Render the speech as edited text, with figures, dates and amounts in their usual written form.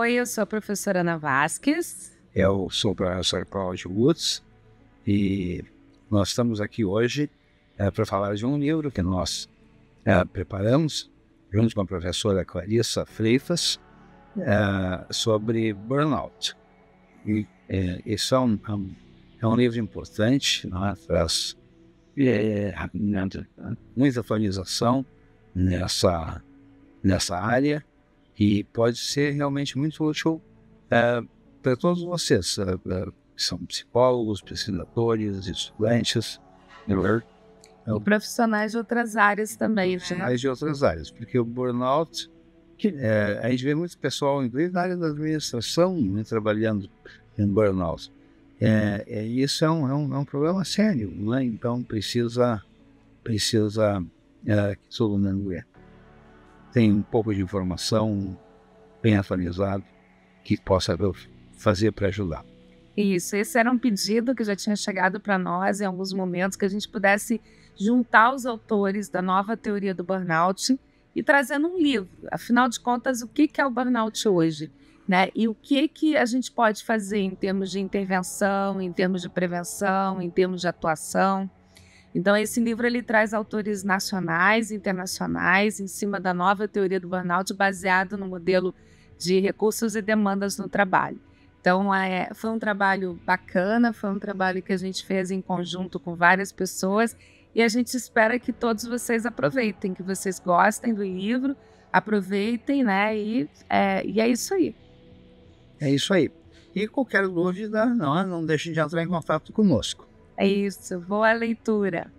Oi, eu sou a professora Ana Vasques. Eu sou o professor Cláudio Woods e nós estamos aqui hoje para falar de um livro que nós preparamos junto com a professora Clarissa Freitas sobre burnout. E isso é um livro importante, né? Traz muita atualização nessa área e pode ser realmente muito útil para todos vocês, que são psicólogos, pesquisadores, estudantes, E profissionais de outras áreas também, né? profissionais de outras áreas, porque o burnout, a gente vê muito pessoal, inclusive na área da administração, né, trabalhando em burnout. Isso é um problema sério, né? Então precisa que todo mundo tenha um pouco de informação bem atualizado que possa fazer para ajudar. Isso, esse era um pedido que já tinha chegado para nós em alguns momentos, que a gente pudesse juntar os autores da nova teoria do burnout e trazendo um livro. Afinal de contas, o que é o burnout hoje? Né? E o que a gente pode fazer em termos de intervenção, em termos de prevenção, em termos de atuação. Então, esse livro ele traz autores nacionais e internacionais em cima da nova teoria do burnout, baseado no modelo de recursos e demandas no trabalho. Então, foi um trabalho bacana, foi um trabalho que a gente fez em conjunto com várias pessoas e a gente espera que todos vocês aproveitem, que vocês gostem do livro, aproveitem, né? E é isso aí. É isso aí. E qualquer dúvida, não deixe de entrar em contato conosco. É isso. Boa leitura.